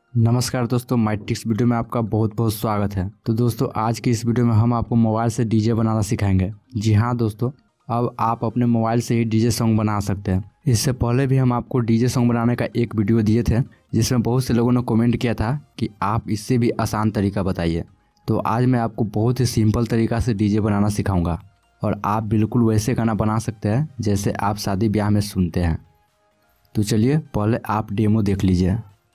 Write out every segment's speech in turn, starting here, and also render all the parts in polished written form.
नमस्कार दोस्तों, माई tips video में आपका बहुत बहुत स्वागत है। तो दोस्तों, आज की इस वीडियो में हम आपको मोबाइल से डीजे बनाना सिखाएंगे। जी हाँ दोस्तों, अब आप अपने मोबाइल से ही डीजे सॉन्ग बना सकते हैं। इससे पहले भी हम आपको डीजे सॉन्ग बनाने का एक वीडियो दिए थे, जिसमें बहुत से लोगों ने कमेंट किया था कि आप इससे भी आसान तरीका बताइए। तो आज मैं आपको बहुत ही सिंपल तरीका से डीजे बनाना सिखाऊँगा और आप बिल्कुल वैसे गाना बना सकते हैं जैसे आप शादी ब्याह में सुनते हैं। तो चलिए पहले आप डेमो देख लीजिए।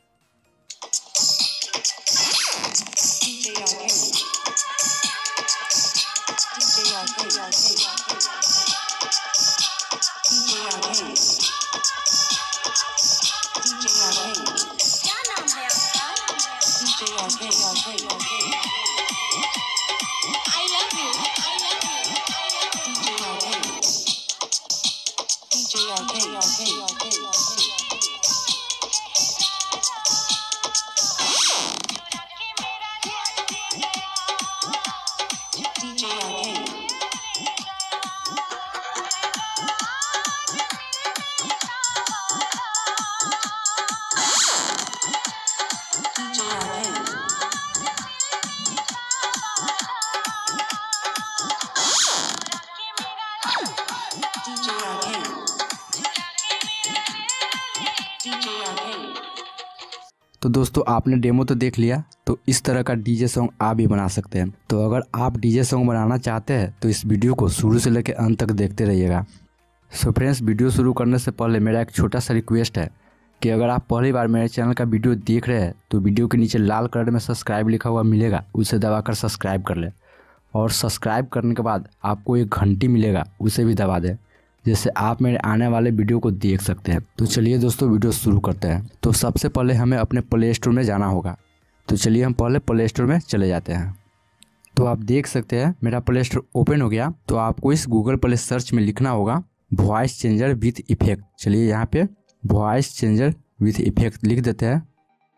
तो दोस्तों, आपने डेमो तो देख लिया। तो इस तरह का डीजे सॉन्ग आप भी बना सकते हैं। तो अगर आप डीजे सॉन्ग बनाना चाहते हैं तो इस वीडियो को शुरू से लेकर अंत तक देखते रहिएगा। सो फ्रेंड्स, वीडियो शुरू करने से पहले मेरा एक छोटा सा रिक्वेस्ट है कि अगर आप पहली बार मेरे चैनल का वीडियो देख रहे हैं तो वीडियो के नीचे लाल कलर में सब्सक्राइब लिखा हुआ मिलेगा, उसे दबाकर सब्सक्राइब कर ले। और सब्सक्राइब करने के बाद आपको एक घंटी मिलेगा, उसे भी दबा दें, जिससे आप मेरे आने वाले वीडियो को देख सकते हैं। तो चलिए दोस्तों, वीडियो शुरू करते हैं। तो सबसे पहले हमें अपने प्ले स्टोर में जाना होगा। तो चलिए हम पहले प्ले स्टोर में चले जाते हैं। तो आप देख सकते हैं मेरा प्ले स्टोर ओपन हो गया। तो आपको इस गूगल प्ले सर्च में लिखना होगा वॉइस चेंजर विथ इफेक्ट। चलिए यहाँ पे वॉइस चेंजर विथ इफेक्ट लिख देते हैं।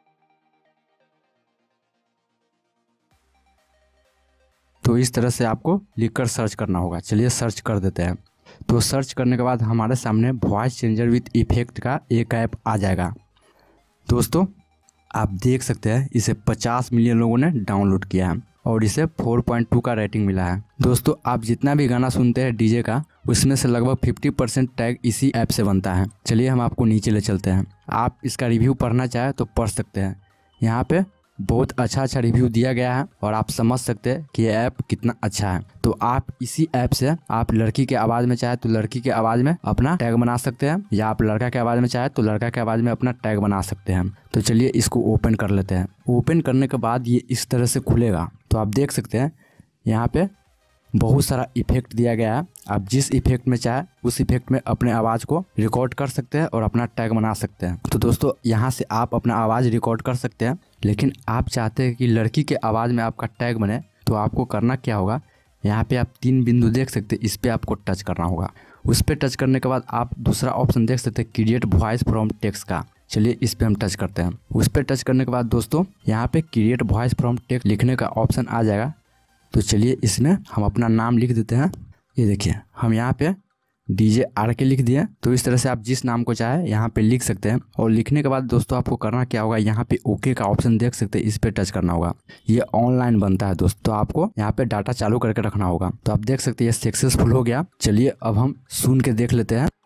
तो इस तरह से आपको लिखकर सर्च करना होगा। चलिए सर्च कर देते हैं। तो सर्च करने के बाद हमारे सामने वॉइस चेंजर विथ इफेक्ट का एक ऐप आ जाएगा। दोस्तों, आप देख सकते हैं इसे 50 मिलियन लोगों ने डाउनलोड किया है और इसे 4.2 का रेटिंग मिला है। दोस्तों, आप जितना भी गाना सुनते हैं डीजे का, उसमें से लगभग 50% टैग इसी ऐप से बनता है। चलिए हम आपको नीचे ले चलते हैं। आप इसका रिव्यू पढ़ना चाहें तो पढ़ सकते हैं। यहाँ पे बहुत अच्छा रिव्यू दिया गया है और आप समझ सकते हैं कि यह ऐप कितना अच्छा है। तो आप इसी ऐप से आप लड़की के आवाज़ में चाहे तो लड़की के आवाज़ में अपना टैग बना सकते हैं, या आप लड़का के आवाज़ में चाहे तो लड़का के आवाज़ में अपना टैग बना सकते हैं। तो चलिए इसको ओपन कर लेते हैं। ओपन करने के बाद ये इस तरह से खुलेगा। तो आप देख सकते हैं यहाँ पे बहुत सारा इफेक्ट दिया गया है। आप जिस इफेक्ट में चाहे उस इफेक्ट में अपने आवाज़ को रिकॉर्ड कर सकते हैं और अपना टैग बना सकते हैं। तो दोस्तों, यहाँ से आप अपना आवाज़ रिकॉर्ड कर सकते हैं, लेकिन आप चाहते हैं कि लड़की के आवाज़ में आपका टैग बने, तो आपको करना क्या होगा, यहाँ पे आप 3 बिंदु देख सकते हैं, इस पर आपको टच करना होगा। उस पर टच करने के बाद आप दूसरा ऑप्शन देख सकते हैं क्रिएट वॉइस फ्रॉम टेक्स्ट का। चलिए इस पर हम टच करते हैं। उस पर टच करने के बाद दोस्तों, यहाँ पे क्रिएट वॉइस फ्रॉम टेक्स्ट लिखने का ऑप्शन आ जाएगा। तो चलिए इसमें हम अपना नाम लिख देते हैं। ये देखिए, हम यहाँ पे DJ RK लिख दिए। तो इस तरह से आप जिस नाम को चाहे यहाँ पे लिख सकते हैं। और लिखने के बाद दोस्तों आपको करना क्या होगा, यहाँ पे ओके का ऑप्शन देख सकते हैं, इस पे टच करना होगा। ये ऑनलाइन बनता है दोस्तों, तो आपको यहाँ पे डाटा चालू करके रखना होगा। तो आप देख सकते हैं ये सक्सेसफुल हो गया। चलिए अब हम सुन के देख लेते हैं।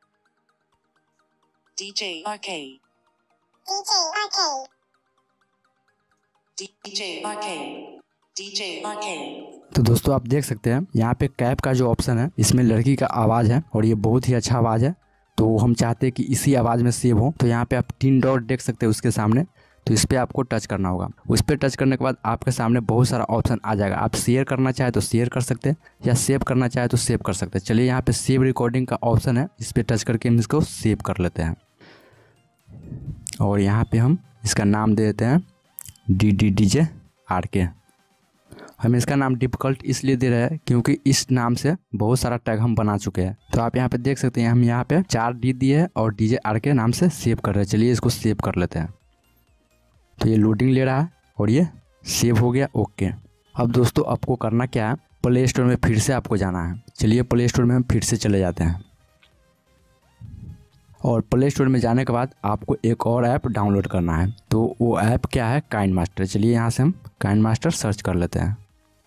DJ RK. DJ RK. तो दोस्तों आप देख सकते हैं यहाँ पे कैप का जो ऑप्शन है, इसमें लड़की का आवाज़ है और ये बहुत ही अच्छा आवाज़ है। तो हम चाहते हैं कि इसी आवाज़ में सेव हो। तो यहाँ पे आप 3 डॉट देख सकते हैं उसके सामने। तो इस पर आपको टच करना होगा। उस पर टच करने के बाद आपके सामने बहुत सारा ऑप्शन आ जाएगा। आप शेयर करना चाहे तो शेयर कर सकते हैं, या सेव करना चाहे तो सेव कर सकते हैं। चलिए यहाँ पे सेव रिकॉर्डिंग का ऑप्शन है, इस पर टच करके हम इसको सेव कर लेते हैं। और यहाँ पे हम इसका नाम दे देते हैं DJ RK। हम इसका नाम डिफ़िकल्ट इसलिए दे रहे हैं क्योंकि इस नाम से बहुत सारा टैग हम बना चुके हैं। तो आप यहाँ पे देख सकते हैं हम यहाँ पे 4D दिए हैं और DJ RK नाम से सेव कर रहे हैं। चलिए इसको सेव कर लेते हैं। तो ये लोडिंग ले रहा है और ये सेव हो गया। ओके, अब दोस्तों आपको करना क्या है, प्ले स्टोर में फिर से आपको जाना है। चलिए प्ले स्टोर में हम फिर से चले जाते हैं। और प्ले स्टोर में जाने के बाद आपको एक और ऐप डाउनलोड करना है। तो वो ऐप क्या है? KineMaster. चलिए यहाँ से हम काइन मास्टर सर्च कर लेते हैं।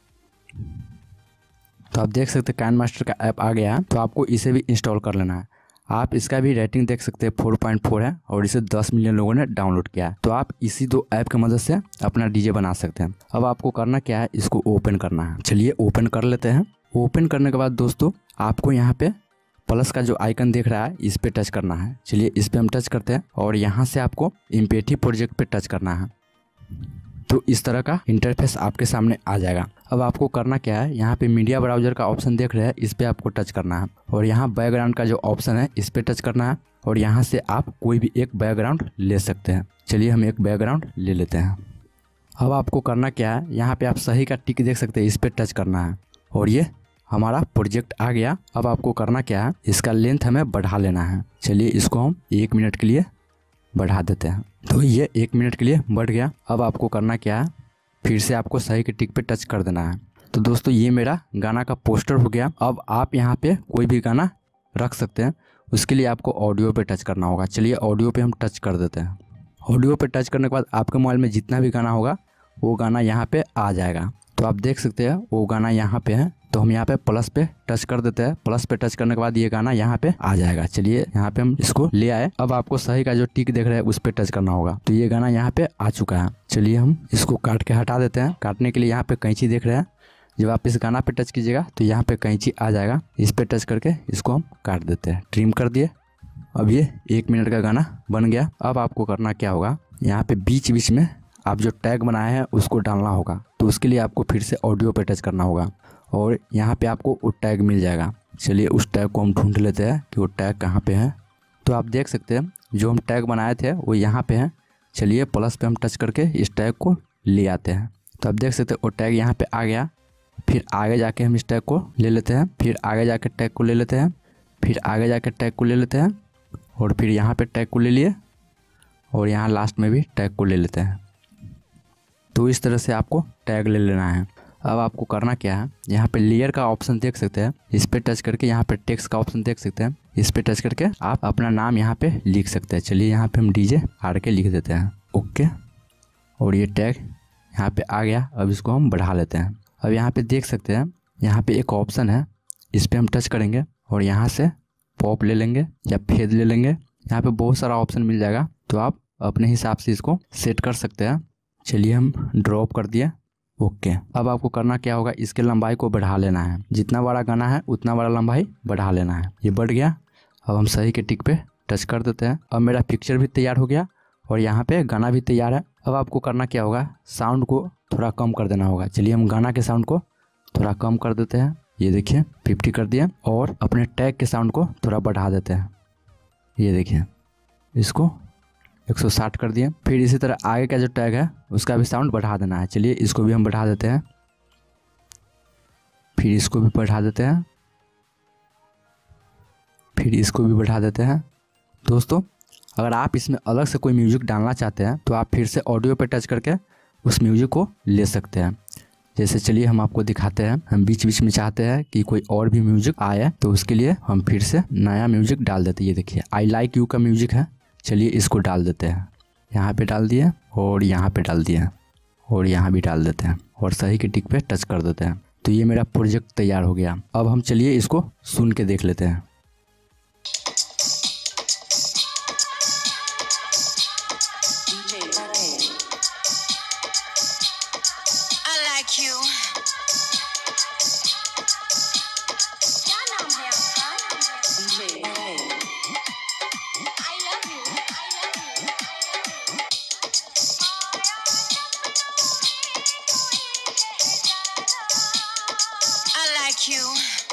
तो आप देख सकते हैं काइन मास्टर का ऐप आ गया है। तो आपको इसे भी इंस्टॉल कर लेना है। आप इसका भी रेटिंग देख सकते हैं 4.4 है और इसे 10 मिलियन लोगों ने डाउनलोड किया है। तो आप इसी 2 ऐप की मदद से अपना डीजे बना सकते हैं। अब आपको करना क्या है? इसको ओपन करना है। चलिए ओपन कर लेते हैं। ओपन करने के बाद दोस्तों आपको यहाँ पे प्लस का जो आइकन दिख रहा है इस पे टच करना है। चलिए इस पे हम टच करते हैं और यहाँ से आपको एम्पेथी प्रोजेक्ट पे टच करना है। तो इस तरह का इंटरफेस आपके सामने आ जाएगा। अब आपको करना क्या है? यहाँ पे मीडिया ब्राउजर का ऑप्शन देख रहे हैं, इस पे आपको टच करना है और यहाँ बैकग्राउंड का जो ऑप्शन है इस पे टच करना है और यहाँ से आप कोई भी एक बैकग्राउंड ले सकते हैं। चलिए हम एक बैकग्राउंड ले लेते हैं। अब आपको करना क्या है? यहाँ पे आप सही का टिक देख सकते हैं, इस पे टच करना है और ये हमारा प्रोजेक्ट आ गया। अब आपको करना क्या है? इसका लेंथ हमें बढ़ा लेना है। चलिए इसको हम 1 मिनट के लिए बढ़ा देते हैं। तो ये 1 मिनट के लिए बढ़ गया। अब आपको करना क्या है? फिर से आपको सही के टिक पे टच कर देना है। तो दोस्तों ये मेरा गाना का पोस्टर हो गया। अब आप यहाँ पे कोई भी गाना रख सकते हैं। उसके लिए आपको ऑडियो पे टच करना होगा। चलिए ऑडियो पे हम टच कर देते हैं। ऑडियो पे टच करने के बाद आपके मोबाइल में जितना भी गाना होगा वो गाना यहाँ पे आ जाएगा। तो आप देख सकते हैं वो गाना यहाँ पे है। तो हम यहाँ पे प्लस पे टच कर देते हैं। प्लस पे टच करने के बाद ये गाना यहाँ पे आ जाएगा। चलिए यहाँ पे हम इसको ले आए। अब आपको सही का जो टिक देख रहे हैं उस पे टच करना होगा। तो ये गाना यहाँ पे आ चुका है। चलिए हम इसको काट के हटा देते हैं। काटने के लिए यहाँ पे कैंची देख रहे हैं। जब आप इस गाना पे टच कीजिएगा तो यहाँ पे कैंची आ जाएगा। इस पे टच करके इसको हम काट देते हैं। ट्रिम कर दिए। अब ये 1 मिनट का गाना बन गया। अब आपको करना क्या होगा? यहाँ पे बीच बीच में आप जो टैग बनाए हैं उसको डालना होगा। तो उसके लिए आपको फिर से ऑडियो पे टच करना होगा और यहाँ पे आपको वो टैग मिल जाएगा। चलिए उस टैग को हम ढूंढ लेते हैं कि वो टैग कहाँ पे है। तो आप देख सकते हैं जो हम टैग बनाए थे वो यहाँ पे है। चलिए प्लस पे हम टच करके इस टैग को ले आते हैं। तो आप देख सकते हैं वो टैग यहाँ पे आ गया। फिर आगे जाके हम इस टैग को ले लेते हैं। फिर आगे जाके टैग को ले लेते हैं। फिर आगे जाके टैग को ले लेते हैं और फिर यहाँ पे टैग को ले लिए और यहाँ लास्ट में भी टैग को ले लेते हैं। तो इस तरह से आपको टैग ले लेना है। अब आपको करना क्या है? यहाँ पे लेयर का ऑप्शन देख सकते हैं, इस पे टच करके यहाँ पे टेक्स्ट का ऑप्शन देख सकते हैं, इस पे टच करके आप अपना नाम यहाँ पे लिख सकते हैं। चलिए यहाँ पे हम DJ RK लिख देते हैं। ओके, और ये टैग यहाँ पे आ गया। अब इसको हम बढ़ा लेते हैं। अब यहाँ पे देख सकते हैं यहाँ पे एक ऑप्शन है, इस पर हम टच करेंगे और यहाँ से पॉप ले लेंगे या फेद ले लेंगे। यहाँ पे बहुत सारा ऑप्शन मिल जाएगा, तो आप अपने हिसाब से इसको सेट कर सकते हैं। चलिए हम ड्रॉप कर दिए। ओके, अब आपको करना क्या होगा? इसके लंबाई को बढ़ा लेना है। जितना बड़ा गाना है उतना बड़ा लंबाई बढ़ा लेना है। ये बढ़ गया। अब हम सही के टिक पे टच कर देते हैं। अब मेरा पिक्चर भी तैयार हो गया और यहाँ पे गाना भी तैयार है। अब आपको करना क्या होगा? साउंड को थोड़ा कम कर देना होगा। चलिए हम गाना के साउंड को थोड़ा कम कर देते हैं। ये देखिए 50 कर दिए और अपने टैग के साउंड को थोड़ा बढ़ा देते हैं। ये देखिए इसको 160 कर दिए। फिर इसी तरह आगे का जो टैग है उसका भी साउंड बढ़ा देना है। चलिए इसको भी हम बढ़ा देते हैं। फिर इसको भी बढ़ा देते हैं। फिर इसको भी बढ़ा देते हैं। दोस्तों अगर आप इसमें अलग से कोई म्यूजिक डालना चाहते हैं तो आप फिर से ऑडियो पे टच करके उस म्यूजिक को ले सकते हैं। जैसे चलिए हम आपको दिखाते हैं। हम बीच बीच में चाहते हैं कि कोई और भी म्यूजिक आए तो उसके लिए हम फिर से नया म्यूजिक डाल देते हैं। ये देखिए आई लाइक यू का म्यूजिक है। चलिए इसको डाल देते हैं। यहाँ पे डाल दिए और यहाँ पे डाल दिए और यहाँ भी डाल देते हैं और सही के टिक पे टच कर देते हैं। तो ये मेरा प्रोजेक्ट तैयार हो गया। अब हम चलिए इसको सुन के देख लेते हैं। DJ RK. I like you. क्या नाम है आपका? DJ RK. I love you. I love you. I like you.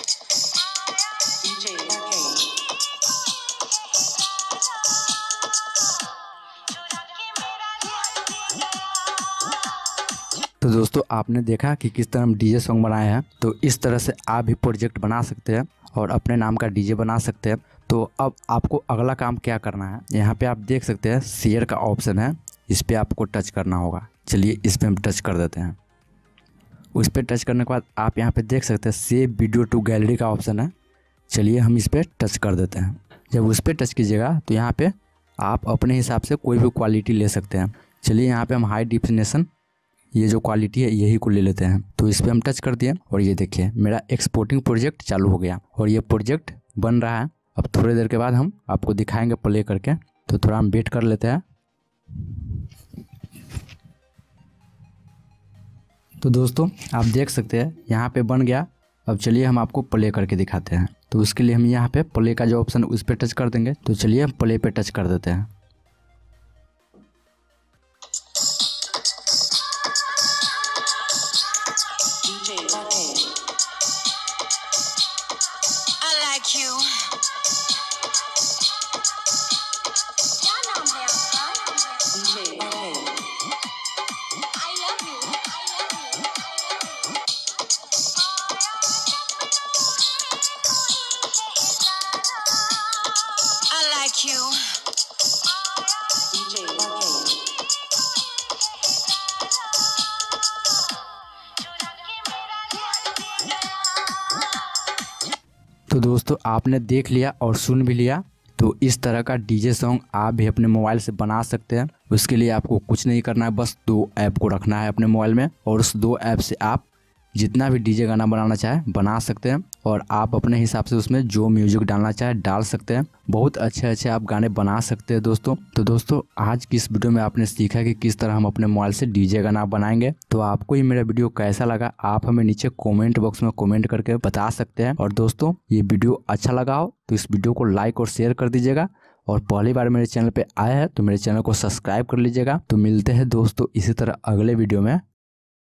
DJ RK. तो दोस्तों आपने देखा कि किस तरह हम डीजे सॉन्ग बनाए हैं। तो इस तरह से आप भी प्रोजेक्ट बना सकते हैं और अपने नाम का डीजे बना सकते हैं। तो अब आपको अगला काम क्या करना है? यहाँ पे आप देख सकते हैं शेयर का ऑप्शन है, इस पर आपको टच करना होगा। चलिए इस पर हम टच कर देते हैं। उस पर टच करने के बाद आप यहाँ पे देख सकते हैं सेव वीडियो टू गैलरी का ऑप्शन है। चलिए हम इस पर टच कर देते हैं। जब उस पर टच कीजिएगा तो यहाँ पे आप अपने हिसाब से कोई भी क्वालिटी ले सकते हैं। चलिए यहाँ पे हम हाई डिफिनेशन ये जो क्वालिटी है यही को ले लेते हैं। तो इस पर हम टच कर दिए और ये देखिए मेरा एक्सपोर्टिंग प्रोजेक्ट चालू हो गया और ये प्रोजेक्ट बन रहा है। अब थोड़ी देर के बाद हम आपको दिखाएंगे प्ले करके, तो थोड़ा हम वेट कर लेते हैं। तो दोस्तों आप देख सकते हैं यहाँ पे बन गया। अब चलिए हम आपको प्ले करके दिखाते हैं। तो उसके लिए हम यहाँ पे प्ले का जो ऑप्शन उस पर टच कर देंगे। तो चलिए हम प्ले पे टच कर देते हैं। DJ Rakesh. I like you. क्या नाम है आपका? DJ Rakesh. I love you. I love you. I like you. DJ Rakesh. तो दोस्तों आपने देख लिया और सुन भी लिया। तो इस तरह का डीजे सॉन्ग आप भी अपने मोबाइल से बना सकते हैं। उसके लिए आपको कुछ नहीं करना है, बस 2 ऐप को रखना है अपने मोबाइल में और उस 2 ऐप से आप जितना भी डीजे गाना बनाना चाहे बना सकते हैं और आप अपने हिसाब से उसमें जो म्यूजिक डालना चाहे डाल सकते हैं। बहुत अच्छे आप गाने बना सकते हैं दोस्तों। तो दोस्तों आज की इस वीडियो में आपने सीखा कि किस तरह हम अपने मोबाइल से डीजे गाना बनाएंगे। तो आपको ये मेरा वीडियो कैसा लगा आप हमें नीचे कमेंट बॉक्स में कमेंट करके बता सकते हैं। और दोस्तों ये वीडियो अच्छा लगा हो तो इस वीडियो को लाइक और शेयर कर दीजिएगा और पहली बार मेरे चैनल पे आए हैं तो मेरे चैनल को सब्सक्राइब कर लीजिएगा। तो मिलते हैं दोस्तों इसी तरह अगले वीडियो में।